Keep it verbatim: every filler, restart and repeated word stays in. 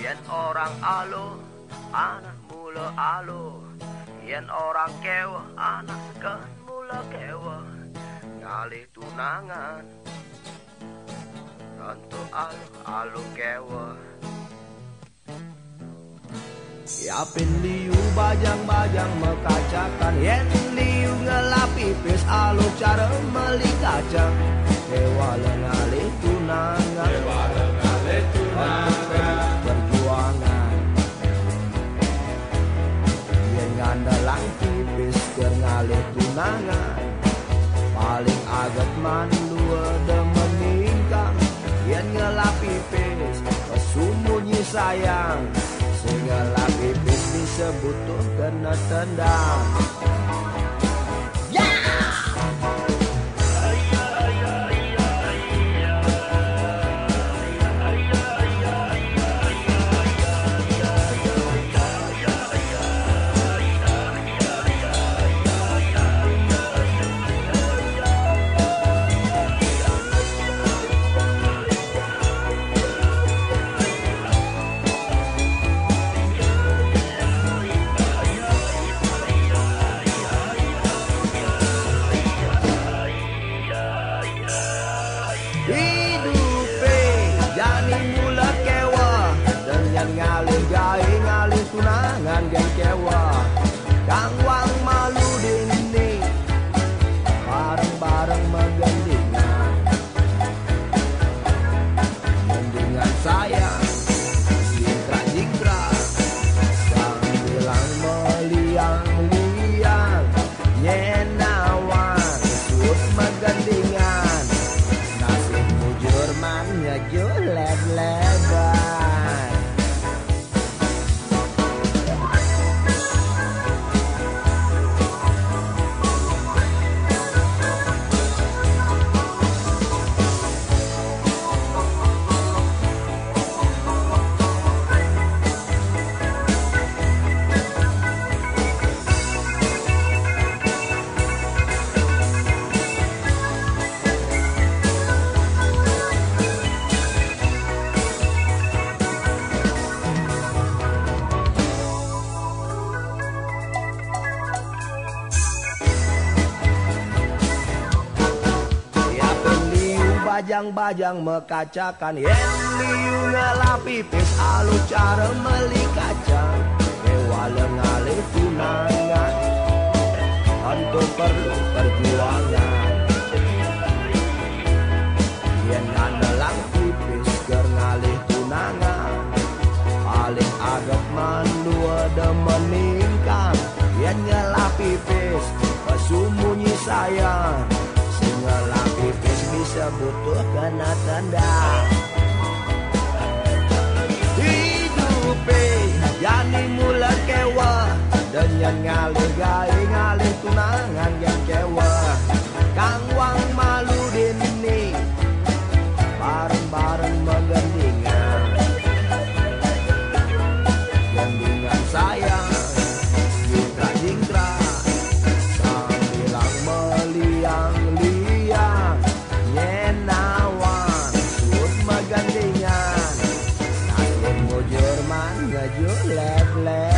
yen orang alo anak mula alo, yen orang kewa anak kan mula kewa, ngalih tunangan untuk alo alo kewa. Yapin liu bajang-bajang mekacakan, yen liu ngelap pipis alo cara meli kacang, kewa lengalih tunangan, kewa lengalih tunangan perjuangan. Yen ngandalang pipis ker ngalih tunangan, paling aget man dua demen ningkang, yen ngelap pipis kesumunyi sayang. Segala pipis disebut tuh kena tendang. Tunangan gen kewa kang wang malu dini, bareng-bareng menggendingan, mendingan sayang jingkrak-jingkrak sambilang meliang-liang, nyenawan sud menggendingan, nasib mujur man ngejuh leb-lebar. Bajang-bajang mekacakan, yen liu ngelap pipis alu cara meli kacang, kewa lengalih tunangan untuk perlu perjuangan. Yen ngandelang pipis ker ngalih tunangan, paling aget man dua demen ningkang, yen ngelap pipis kesumunyi sayang. Ngelap pipis bisa butuh kena tendang. Hidupe yani mula kewa, dengan ngalih gai ngalih tunangan yang kewa, kang wang malu dini, bareng-bareng menggendingan, gendingan sayang jingkrak-jingkrak sambilang meliang gandingan, nasib mujur man ngejuh leb-leb.